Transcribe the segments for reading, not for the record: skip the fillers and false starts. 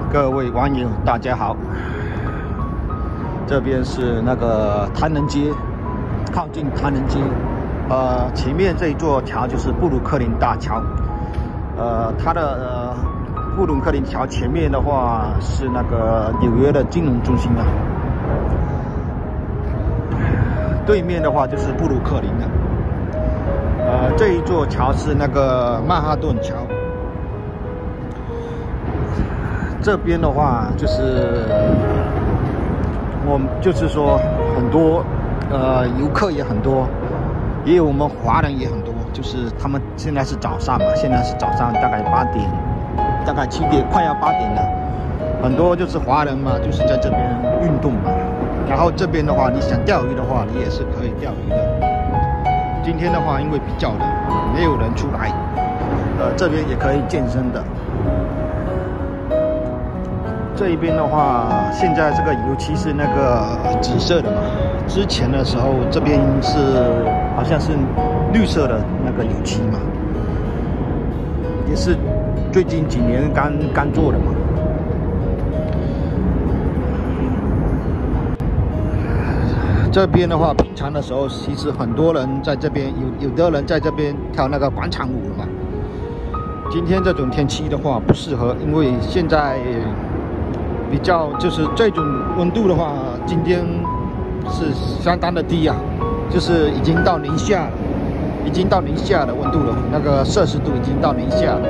各位网友，大家好。这边是那个唐人街，靠近唐人街。前面这一座桥就是布鲁克林大桥。它的布鲁克林桥前面的话是那个纽约的金融中心啊。对面的话就是布鲁克林了。这一座桥是那个曼哈顿桥。这边的话就是就是说很多游客也很多，也有我们华人也很多。就是他们现在是早上嘛，现在是早上大概8点，大概7点，快要8点了。很多就是华人嘛，就是在这边运动嘛。然后这边的话，你想钓鱼的话，你也是可以钓鱼的。今天的话，因为比较冷，没有人出来。这边也可以健身的。这一边的话，现在这个油漆是那个紫色的嘛。之前的时候，这边是好像是绿色的那个油漆嘛，也是最近几年刚做的嘛。这边的话，平常的时候，其实很多人在这边，有的人在这边跳那个广场舞嘛。今天这种天气的话不适合，因为现在比较就是这种温度的话，今天是相当的低啊，就是已经到零下了，已经到零下的温度了，那个摄氏度已经到零下了。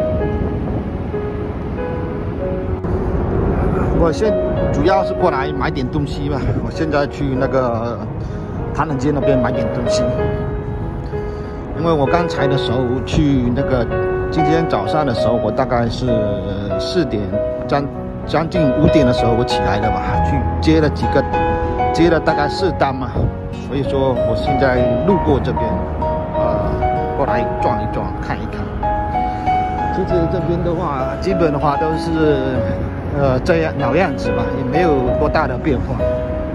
我主要是过来买点东西嘛，我现在去那个唐人街那边买点东西，因为我刚才的时候去那个今天早上的时候，我大概是4点将近5点的时候我起来了嘛，去接了大概4单嘛，所以说我现在路过这边，过来转一转看一看。其实这边的话，基本的话都是这样老样子吧，也没有多大的变化。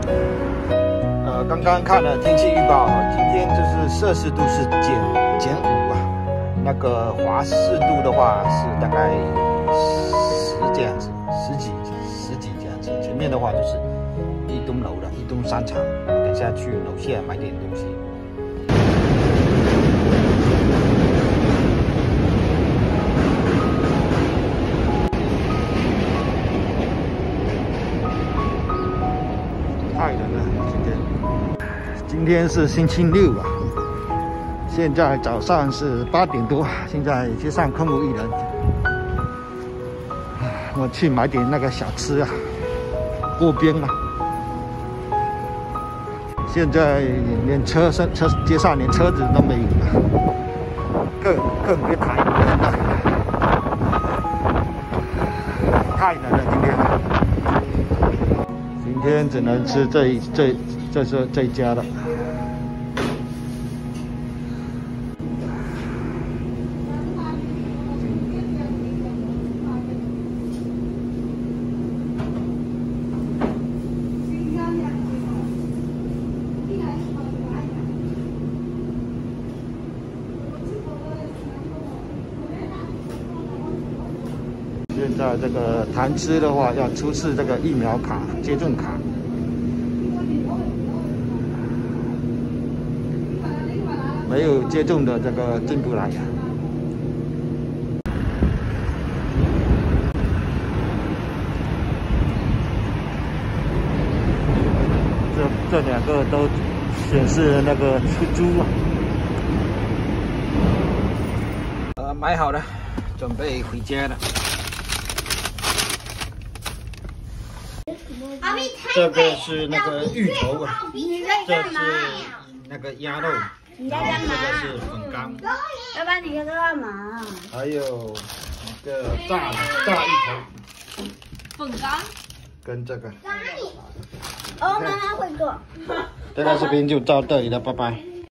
刚刚看了天气预报，今天就是摄氏度是减5啊，那个华氏度的话是大概10这样子。十几这样子，前面的话就是一栋楼的一栋商场，等下去楼下买点东西。太冷了，今天是星期6啊，现在早上是8点多，现在街上空无一人。我去买点那个小吃啊，过边了。现在连街上连车子都没有了，更别谈了。太冷了，今天只能吃这一家了。现在这个谈吃的话，要出示这个疫苗卡、接种卡。没有接种的这个进不来。这2个都显示那个出租啊。买好了，准备回家了。这个是那个芋头啊，这是那个鸭肉， 你在干嘛？ 这个是粉干。 要不然你在干嘛？ 还有一个炸芋头。 粉干。 跟这个。 哦，妈妈会做。 这个视频就到这里了，拜拜。